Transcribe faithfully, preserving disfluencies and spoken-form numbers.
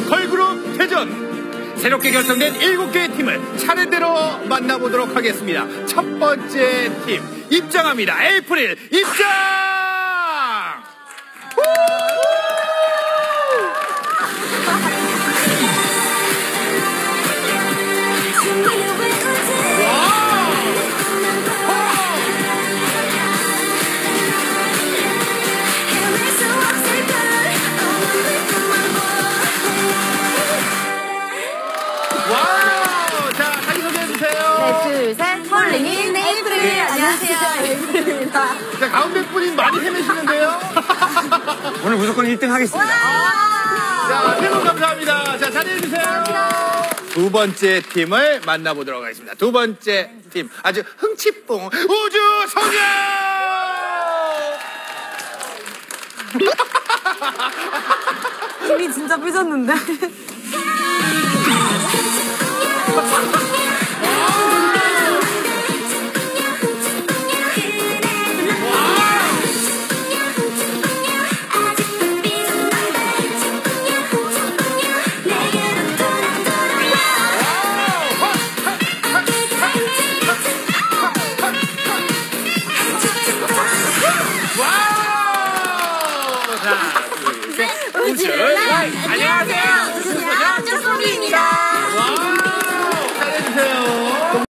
걸그룹 대전. 새롭게 결성된 일곱 개의 팀을 차례대로 만나보도록 하겠습니다. 첫 번째 팀 입장합니다. 에이프릴 입장! 둘, 셋, 홀링인 에이프릴. 네, 안녕하세요, 에이프릴입니다. 자, 가운데 분이 많이 헤매시는데요? 오늘 무조건 일 등 하겠습니다. 자, 세 분 감사합니다. 자, 자리해주세요. 두 번째 팀을 만나보도록 하겠습니다. 두 번째 팀, 아주 흥칫뿡 우주 소녀! 힘이 진짜 삐졌는데. 우주 안녕하세요. 우주 소녀 쪼송이입니다. 와, 잘해주세요.